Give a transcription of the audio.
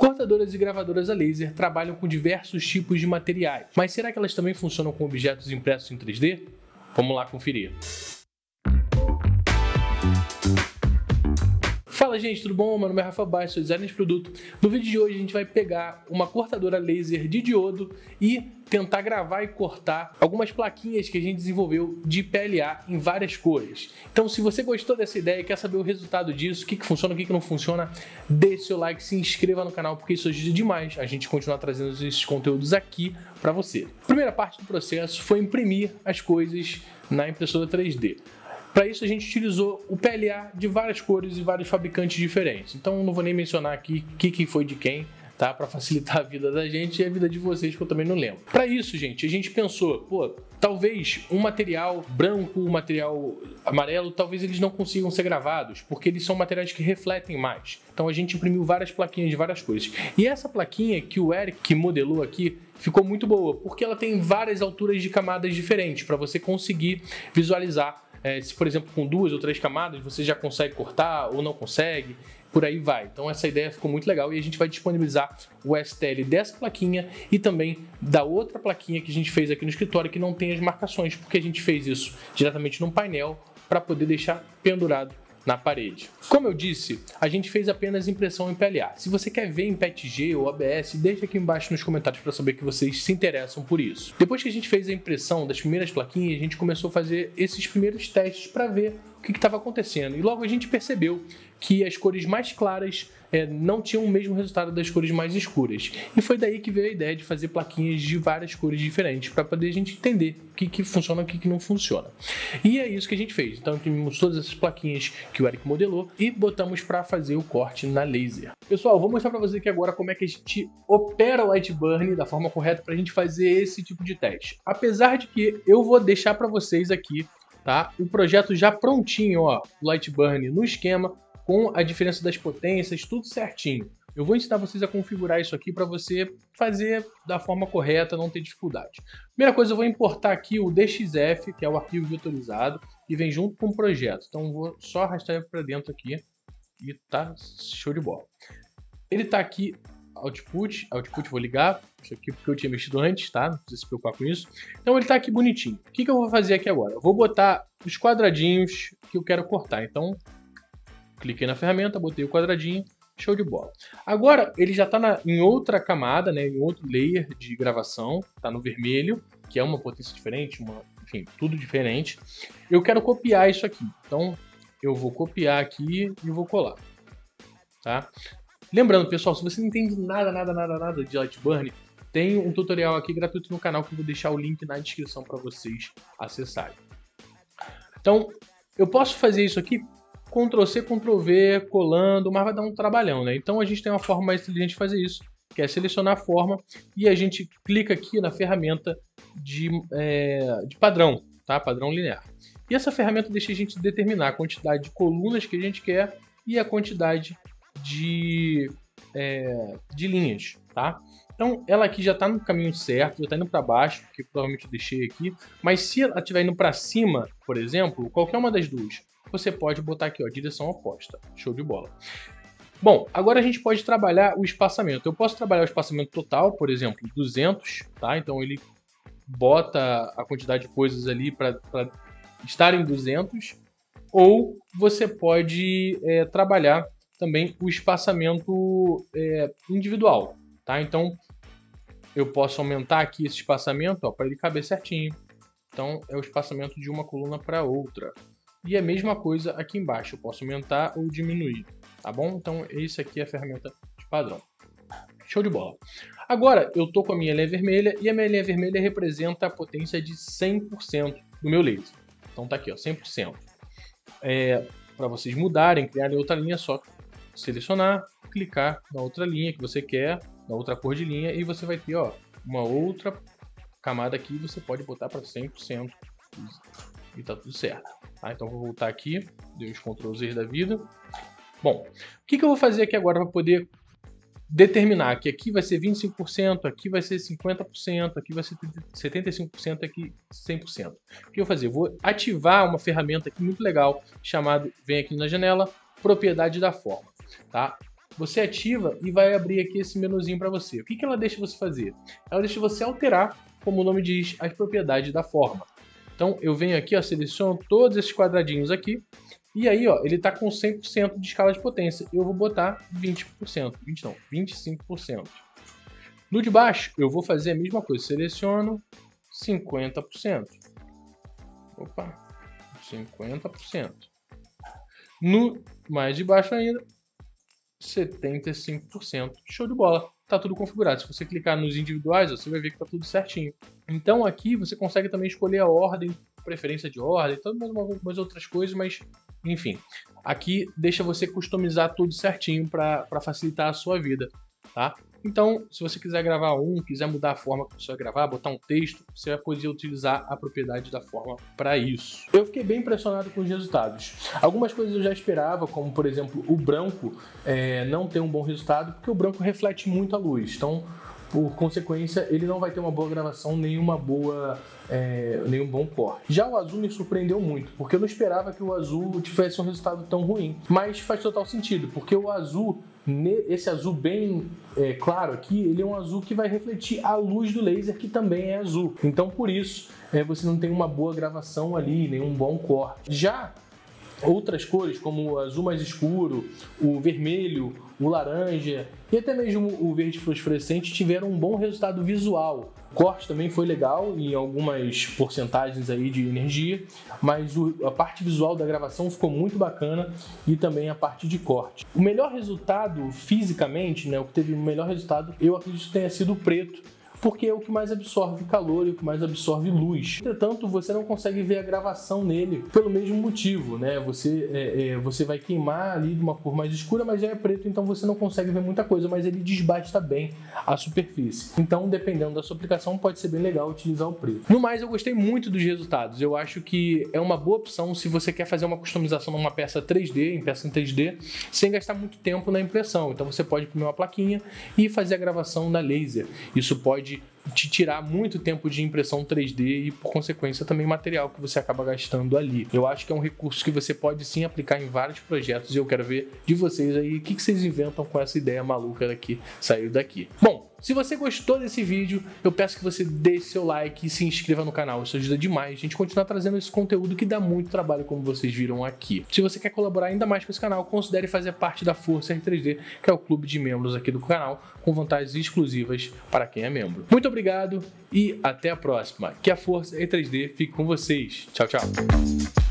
Cortadoras e gravadoras a laser trabalham com diversos tipos de materiais, mas será que elas também funcionam com objetos impressos em 3D? Vamos lá conferir. Fala gente, tudo bom? Meu nome é Rafa Baixo, sou designer de produto. No vídeo de hoje a gente vai pegar uma cortadora laser de diodo e tentar gravar e cortar algumas plaquinhas que a gente desenvolveu de PLA em várias cores. Então se você gostou dessa ideia e quer saber o resultado disso, o que funciona, o que não funciona, deixe seu like, se inscreva no canal porque isso ajuda demais a gente continuar trazendo esses conteúdos aqui para você. A primeira parte do processo foi imprimir as coisas na impressora 3D. Para isso a gente utilizou o PLA de várias cores e vários fabricantes diferentes. Então não vou nem mencionar aqui o que foi de quem, tá? Para facilitar a vida da gente e a vida de vocês, que eu também não lembro. Para isso, gente, a gente pensou, pô, talvez um material branco, um material amarelo, talvez eles não consigam ser gravados, porque eles são materiais que refletem mais. Então a gente imprimiu várias plaquinhas de várias cores. E essa plaquinha que o Eric modelou aqui ficou muito boa, porque ela tem várias alturas de camadas diferentes para você conseguir visualizar. Se, por exemplo, com 2 ou 3 camadas, você já consegue cortar ou não consegue, por aí vai. Então essa ideia ficou muito legal e a gente vai disponibilizar o STL dessa plaquinha e também da outra plaquinha que a gente fez aqui no escritório que não tem as marcações, porque a gente fez isso diretamente num painel para poder deixar pendurado na parede. Como eu disse, a gente fez apenas impressão em PLA. Se você quer ver em PETG ou ABS, deixa aqui embaixo nos comentários para saber que vocês se interessam por isso. Depois que a gente fez a impressão das primeiras plaquinhas, a gente começou a fazer esses primeiros testes para ver o que estava acontecendo. E logo a gente percebeu que as cores mais claras não tinham o mesmo resultado das cores mais escuras. E foi daí que veio a ideia de fazer plaquinhas de várias cores diferentes, para poder a gente entender o que funciona e o que não funciona. E é isso que a gente fez. Então imprimimos todas essas plaquinhas que o Eric modelou e botamos para fazer o corte na laser. Pessoal, vou mostrar para vocês aqui agora como é que a gente opera o Lightburn da forma correta para a gente fazer esse tipo de teste. Apesar de que eu vou deixar para vocês aqui, tá, o projeto já prontinho, ó, o Lightburn no esquema, com a diferença das potências, tudo certinho. Eu vou ensinar vocês a configurar isso aqui para você fazer da forma correta, não ter dificuldade. Primeira coisa, eu vou importar aqui o DXF, que é o arquivo vetorizado, e vem junto com o projeto. Então eu vou só arrastar ele para dentro aqui e tá show de bola. Ele tá aqui, output vou ligar, isso aqui porque eu tinha mexido antes, tá? Não precisa se preocupar com isso. Então ele tá aqui bonitinho. O que eu vou fazer aqui agora? Eu vou botar os quadradinhos que eu quero cortar. Então cliquei na ferramenta, botei o quadradinho, show de bola. Agora ele já está em outra camada, né, em outro layer de gravação, está no vermelho, que é uma potência diferente, enfim, tudo diferente. Eu quero copiar isso aqui, então eu vou copiar aqui e vou colar. Tá? Lembrando, pessoal, se você não entende nada de Lightburn, tem um tutorial aqui gratuito no canal que eu vou deixar o link na descrição para vocês acessarem. Então, eu posso fazer isso aqui Ctrl+C, Ctrl+V, colando, mas vai dar um trabalhão, né? Então a gente tem uma forma mais inteligente de fazer isso, que é selecionar a forma e a gente clica aqui na ferramenta de padrão, tá? Padrão linear. E essa ferramenta deixa a gente determinar a quantidade de colunas que a gente quer e a quantidade de linhas, tá? Então ela aqui já está no caminho certo, já está indo para baixo, que provavelmente eu deixei aqui, mas se ela estiver indo para cima, por exemplo, qualquer uma das duas, você pode botar aqui, ó, direção oposta. Show de bola. Bom, agora a gente pode trabalhar o espaçamento. Eu posso trabalhar o espaçamento total, por exemplo, 200, tá? Então ele bota a quantidade de coisas ali para estar em 200. Ou você pode trabalhar também o espaçamento individual, tá? Então eu posso aumentar aqui esse espaçamento para ele caber certinho. Então é o espaçamento de uma coluna para outra. E a mesma coisa aqui embaixo, eu posso aumentar ou diminuir, tá bom? Então, esse aqui é a ferramenta de padrão. Show de bola. Agora, eu tô com a minha linha vermelha e a minha linha vermelha representa a potência de 100% do meu laser. Então tá aqui, ó, 100%. Para vocês mudarem, criarem outra linha, é só selecionar, clicar na outra linha que você quer, na outra cor de linha, e você vai ter, ó, uma outra camada aqui, você pode botar para 100%. E tá tudo certo. Tá? Então vou voltar aqui, dei os Ctrl+Z da vida. Bom, o que eu vou fazer aqui agora para poder determinar que aqui vai ser 25%, aqui vai ser 50%, aqui vai ser 75%, aqui 100%. O que eu vou fazer? Eu vou ativar uma ferramenta aqui muito legal chamada, vem aqui na janela, propriedade da forma. Tá? você ativa e vai abrir aqui esse menuzinho para você. O que ela deixa você fazer? Ela deixa você alterar, como o nome diz, as propriedades da forma. Então eu venho aqui, ó, seleciono todos esses quadradinhos aqui, e aí ó, ele está com 100% de escala de potência. Eu vou botar 20%, 20 não, 25%. No de baixo eu vou fazer a mesma coisa, seleciono 50%. Opa, 50%. No mais de baixo ainda, 75%. Show de bola. Tá tudo configurado. Se você clicar nos individuais, você vai ver que tá tudo certinho. Então aqui você consegue também escolher a ordem, preferência de ordem, algumas outras coisas, mas enfim. Aqui deixa você customizar tudo certinho para facilitar a sua vida, tá? Então, se você quiser gravar quiser mudar a forma que você vai gravar, botar um texto, você vai poder utilizar a propriedade da forma para isso. Eu fiquei bem impressionado com os resultados. Algumas coisas eu já esperava, como por exemplo o branco não ter um bom resultado, porque o branco reflete muito a luz. Então, por consequência, ele não vai ter uma boa gravação, nenhum bom corte. Já o azul me surpreendeu muito, porque eu não esperava que o azul tivesse um resultado tão ruim. Mas faz total sentido, porque o azul, esse azul bem claro aqui, ele é um azul que vai refletir a luz do laser, que também é azul. Então, por isso, você não tem uma boa gravação ali, nenhum bom corte. Já outras cores, como o azul mais escuro, o vermelho, o laranja e até mesmo o verde fosforescente tiveram um bom resultado visual. O corte também foi legal em algumas porcentagens aí de energia, mas a parte visual da gravação ficou muito bacana e também a parte de corte. O melhor resultado fisicamente, o que teve o melhor resultado, eu acredito que tenha sido o preto, porque é o que mais absorve calor e o que mais absorve luz. Entretanto, você não consegue ver a gravação nele pelo mesmo motivo, né? Você vai queimar ali de uma cor mais escura, mas já é preto, então você não consegue ver muita coisa, mas ele desbasta bem a superfície. Então, dependendo da sua aplicação, pode ser bem legal utilizar o preto. No mais, eu gostei muito dos resultados. Eu acho que é uma boa opção se você quer fazer uma customização numa peça 3D, em peça em 3D, sem gastar muito tempo na impressão. Então, você pode imprimir uma plaquinha e fazer a gravação na laser. Isso pode te tirar muito tempo de impressão 3D e, por consequência, também material que você acaba gastando ali. Eu acho que é um recurso que você pode sim aplicar em vários projetos e eu quero ver de vocês aí o que vocês inventam com essa ideia maluca que saiu daqui. Bom, se você gostou desse vídeo, eu peço que você deixe seu like e se inscreva no canal. Isso ajuda demais a gente continuar trazendo esse conteúdo que dá muito trabalho, como vocês viram aqui. Se você quer colaborar ainda mais com esse canal, considere fazer parte da Força R3D, que é o clube de membros aqui do canal, com vantagens exclusivas para quem é membro. Muito obrigado e até a próxima. Que a Força R3D fique com vocês. Tchau, tchau.